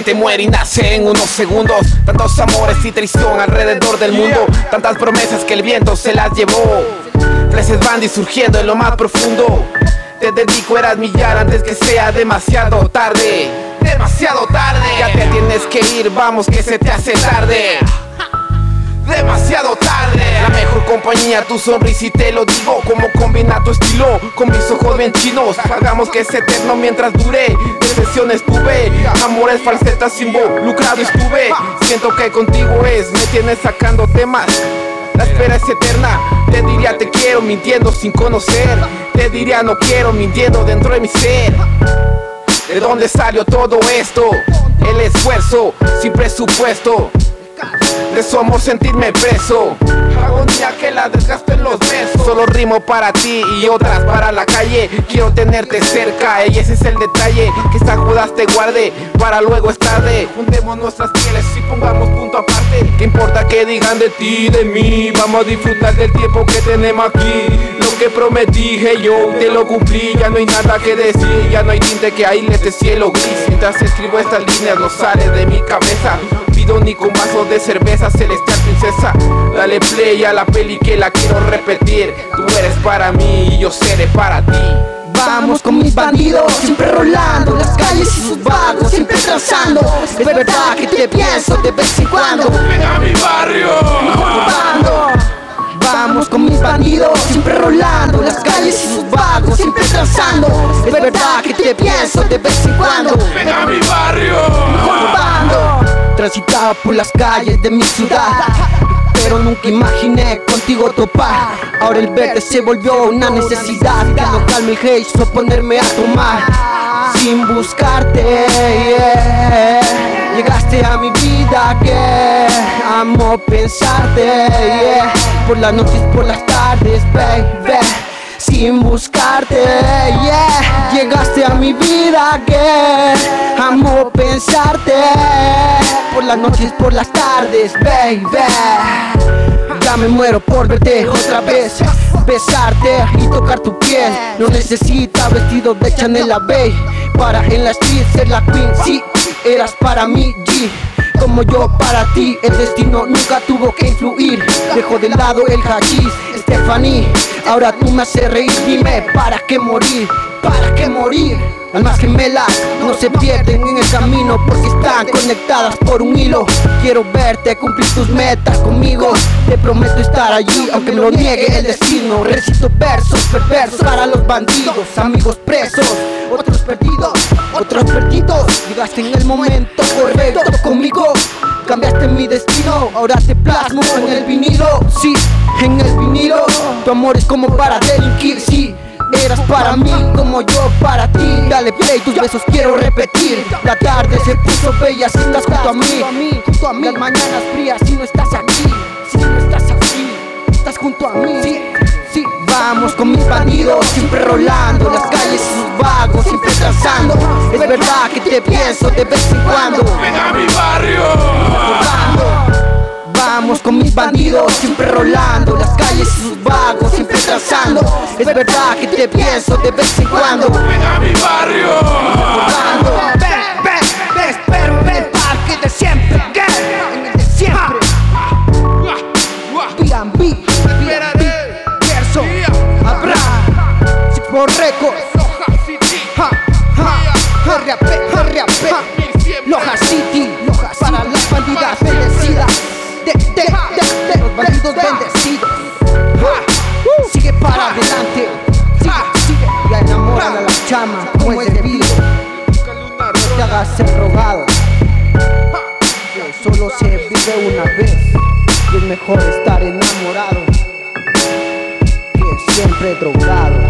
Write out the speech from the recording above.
gente muere y nace en unos segundos. Tantos amores y traición alrededor del mundo, tantas promesas que el viento se las llevó. Fleses van surgiendo en lo más profundo. Te dedico, eras millar antes que sea demasiado tarde. Demasiado tarde. Ya te tienes que ir, vamos que se te hace tarde. Demasiado tarde. La mejor compañía, tu sonrisa y te lo digo. Como combina tu estilo con mis ojos bien chinos. Hagamos que sea eterno mientras dure. Decepciones tuve, amores falsetas involucrado estuve. Siento que contigo me tienes sacando temas. La espera es eterna. Te diría te quiero mintiendo sin conocer. Te diría no quiero mintiendo dentro de mi ser. ¿De dónde salió todo esto? El esfuerzo sin presupuesto. De su amor sentirme preso. Agonía que la desgasto en los besos. Solo rimo para ti y otras para la calle. Quiero tenerte cerca y ese es el detalle. Que esta jodas te guarde para luego es tarde. Juntemos nuestras pieles y pongamos punto aparte. ¿Qué importa que digan de ti, de mí? Vamos a disfrutar del tiempo que tenemos aquí. Lo que prometí, hey, yo te lo cumplí. Ya no hay nada que decir, ya no hay tinte que aísle este cielo gris. Mientras escribo estas líneas no sale de mi cabeza. Pido ni con vasos de cerveza, celestial princesa. Dale play a la peli que la quiero repetir. Tú eres para mí y yo seré para ti. Vamos con mis bandidos, siempre rolando las calles y sus vagos, siempre trazando. Es verdad que te pienso de vez en cuando. Ven a mi barrio. Vamos con mis bandidos, siempre rolando las calles y sus vagos, siempre trazando. Es verdad que te pienso de vez en cuando. Ven a mi barrio. Transitaba por las calles de mi ciudad, pero nunca imaginé contigo topar. Ahora el verte se volvió una necesidad. Que no calme el hate, solo ponerme a tomar. Sin buscarte, yeah. Llegaste a mi vida que amo pensarte, yeah. Por las noches, por las tardes, baby. Sin buscarte, yeah. Llegaste a mi vida que amo pensarte. Por las noches, por las tardes, baby. Ya me muero por verte otra vez, besarte y tocar tu piel. No necesita vestido de Chanel la Bay para en la street ser la queen. Sí, eras para mí, G, como yo para ti. El destino nunca tuvo que influir. Dejo de lado el hachís, Stephanie. Ahora tú me haces reír, dime, ¿para qué morir? ¿Para qué morir? Almas gemelas no se pierden en el camino porque están conectadas por un hilo. Quiero verte cumplir tus metas conmigo. Te prometo estar allí aunque me lo niegue el destino. Recito versos perversos para los bandidos, amigos presos, otros perdidos, otros perdidos. Llegaste en el momento correcto conmigo. Cambiaste mi destino, ahora te plasmo en el vinilo. Sí, en el vinilo. Tu amor es como para delinquir, sí. Eras para mí como yo para ti. Dale play, tus besos quiero repetir. La tarde se puso bella si estás junto a mí. Junto a mí. Las mañanas frías si no estás aquí. Si no estás aquí, estás junto a mí. Sí, sí. Vamos con mis bandidos, siempre rolando las calles y sus vagos, siempre trazando. Es verdad que te pienso de vez en cuando. Ven a mi barrio. Vamos con mis bandidos, siempre rolando las calles y sus vagos, siempre trazando. Es verdad que te pienso de vez en cuando. Ven a mi barrio. Te espero en el parque de siempre, en el de siempre. B&B, Gerson, Abraham, Zipo Records, Loja City, para las bandidas bendecidas. Los bandidos bendecidos. Sigue para adelante, sigue y enamora a la chama como es debido. No te hagas el rogado, que solo se vive una vez y es mejor estar enamorado que siempre drogado.